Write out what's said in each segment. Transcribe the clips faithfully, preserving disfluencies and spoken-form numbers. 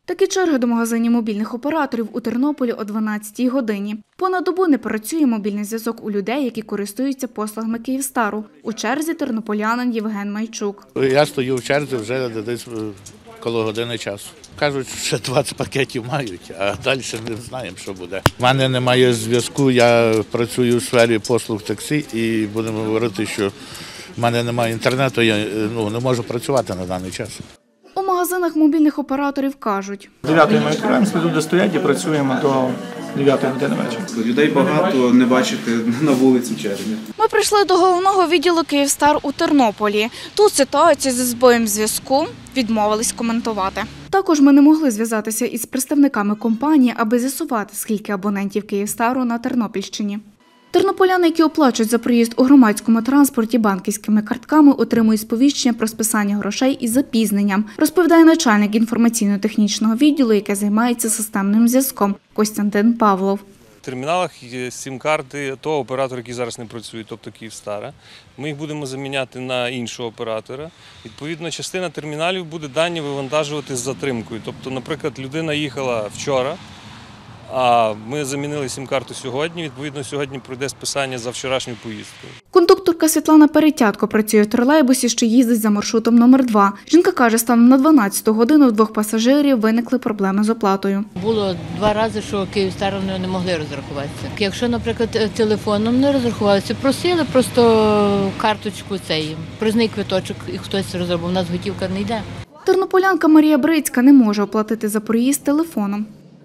Такі черги до магазинів мобільних операторів у Тернополі о дванадцятій годині. Понад добу не працює мобільний зв'язок у людей, які користуються послугами Київстару. У черзі тернополянин Євген Майчук. Я стою в черзі вже десь коло години часу. Кажуть, що двадцять пакетів мають, а далі не знаємо, що буде. У мене немає зв'язку, я працюю у сфері послуг таксі і будемо говорити, що в мене немає інтернету, я ну, не можу працювати на даний час. У магазинах мобільних операторів кажуть. дев'ятої ми відкриваємося, люди стоять і працюємо до дев'ятої години вечора. Людей багато не бачити на вулиці в черзі. Ми прийшли до головного відділу Київстар у Тернополі. Тут ситуацію зі збоєм зв'язку відмовились коментувати. Також ми не могли зв'язатися із представниками компанії, аби з'ясувати, скільки абонентів Київстару на Тернопільщині. Тернополяни, які оплачують за проїзд у громадському транспорті банківськими картками, отримують сповіщення про списання грошей із запізненням, розповідає начальник інформаційно-технічного відділу, який займається системним зв'язком, Костянтин Павлов. В терміналах є сім-карти того оператора, який зараз не працює, тобто Київстара. Ми їх будемо заміняти на іншого оператора. Відповідно, частина терміналів буде дані вивантажувати з затримкою. Тобто, наприклад, людина їхала вчора, а ми замінили сім-карту сьогодні, відповідно, сьогодні пройде списання за вчорашню поїздку. Кондукторка Світлана Перетятко працює в тролейбусі, що їздить за маршрутом номер два. Жінка каже, станом на дванадцяту годину у двох пасажирів виникли проблеми з оплатою. Було два рази, що Київстар не могли розрахуватися. Якщо, наприклад, телефоном не розрахувалися, просили просто карточку цей, проїзний квиточок, і хтось розробив, у нас готівка не йде. Тернополянка Марія Брицька не може оплатити за проїзд телефоном.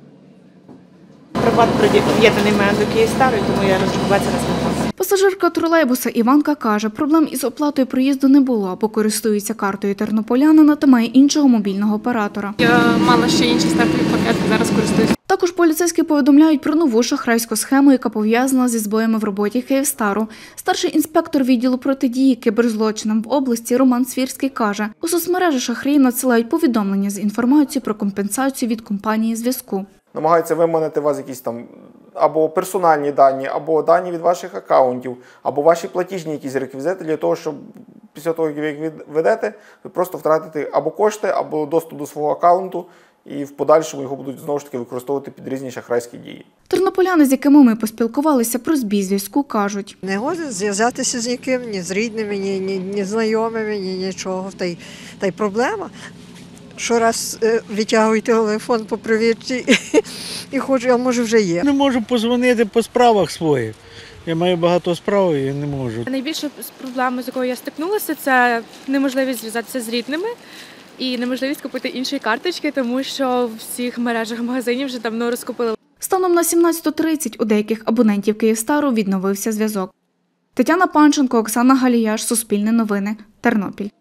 Приват приєднаний в мене до Київстару, тому я розрахуватися не змогла. Пасажирка тролейбуса Іванка каже, проблем із оплатою проїзду не було, бо користується картою тернополянина та має іншого мобільного оператора. Я мала ще інші стартові пакети, зараз користуюся. Також поліцейські повідомляють про нову шахрайську схему, яка пов'язана зі збоями в роботі Київстару. Старший інспектор відділу протидії кіберзлочинам в області Роман Свірський каже, у соцмережі шахраї надсилають повідомлення з інформацією про компенсацію від компанії зв'язку. Намагаються виманити у вас якісь там або персональні дані, або дані від ваших акаунтів, або ваші платіжні якісь реквізити для того, щоб після того, як ви їх ведете, ви просто втратите або кошти, або доступ до свого акаунту, і в подальшому його будуть знову ж таки використовувати під різні шахрайські дії. Тернополяни, з якими ми поспілкувалися про збій зв'язку, кажуть. Не годен зв'язатися з ніким, ні з рідними, ні, ні, ні знайомими, ні нічого. Та й, та й проблема. Щораз витягую телефон по провірці і хочу, а може вже є. Не можу позвонити по справах своїх. Я маю багато справ і не можу. Найбільша проблема, з якою я стикнулася, це неможливість зв'язатися з рідними і неможливість купити інші карточки, тому що в всіх мережах магазинів вже давно розкупили. Станом на сімнадцяту тридцять у деяких абонентів Київстару відновився зв'язок. Тетяна Панченко, Оксана Галіяш, Суспільне новини, Тернопіль.